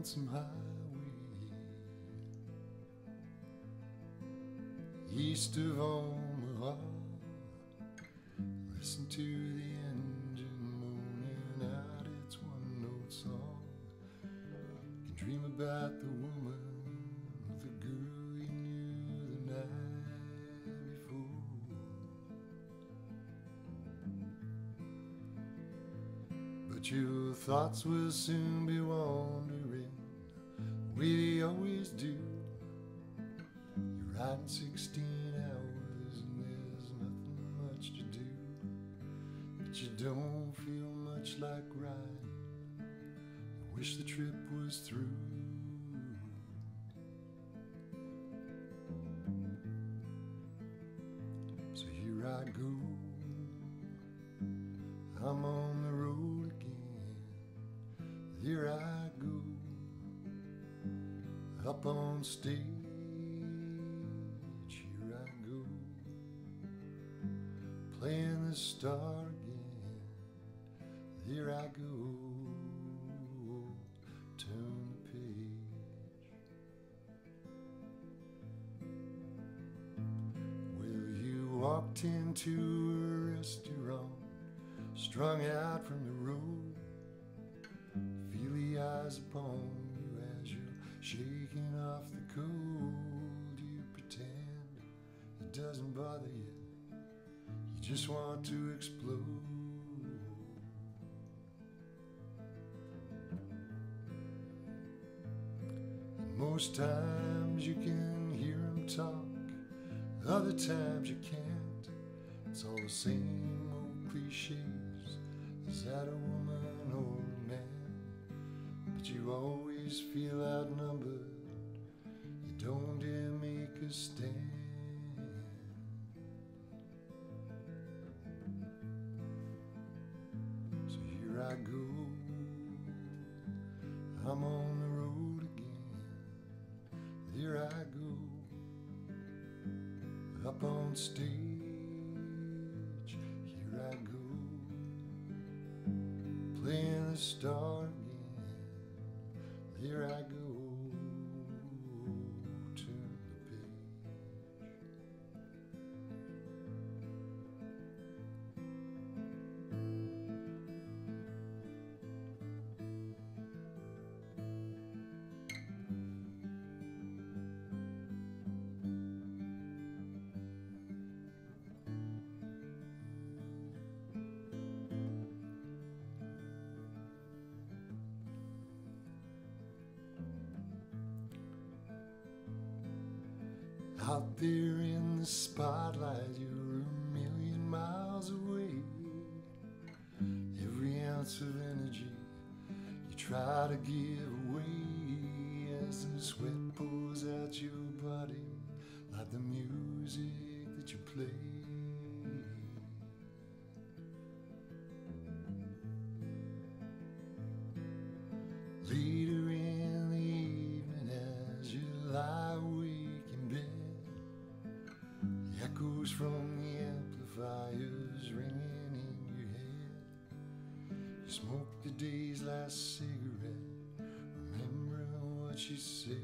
lonesome highway east of Omaha. Listen to the engine moaning out its one-note song. You can dream about the woman with the girl you knew the night before. But your thoughts will soon be wandering the way they always do. You're riding 16 hours and there's nothing much to do, but you don't feel much like riding. You wish the trip was through. So here I go, I'm on the road again. Here I go, up on stage. Here I go, playing the star again. Here I go, turn the page. Well, you walked into a restaurant, strung out from the road. Feel the eyes upon you as you're shaking off the cold. You pretend it doesn't bother you, you just want to explode. And most times you can hear them talk, other times you can't. It's all the same old cliches. Is that a woman or a man? But you always feel outnumbered. You don't dare make a stand. So here I go, I'm on the road again. Here I go, up on stage. Here I go, playing the star again. Here I go, turn the page. Out there in the spotlight, you're a million miles away. Every ounce of energy you try to give away as the sweat pours out your body like the music that you play. Later in the evening as you lie awake in bed, the echoes from the amplifiers ringing in your head. You smoke the day's last cigarette, remembering what she said.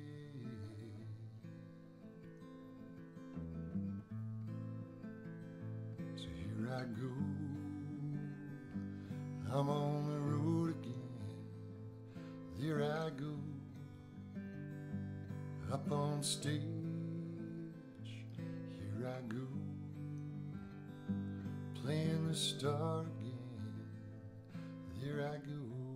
So here I go, I'm on the road again. Here I go, up on stage. Here I go, playing the star again. Here I go.